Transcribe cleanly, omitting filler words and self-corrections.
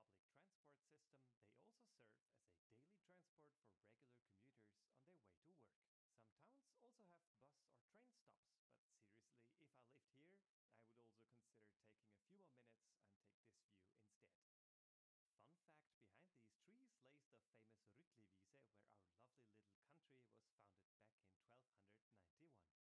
public transport system, they also serve as a daily transport for regular commuters on their way to work. Some towns also have bus or train stops, but seriously, if I lived here, I would also consider taking a few more minutes and take this view instead. Fun fact behind these trees lays the famous Rütliwiese, where our lovely little country was founded back in 1291.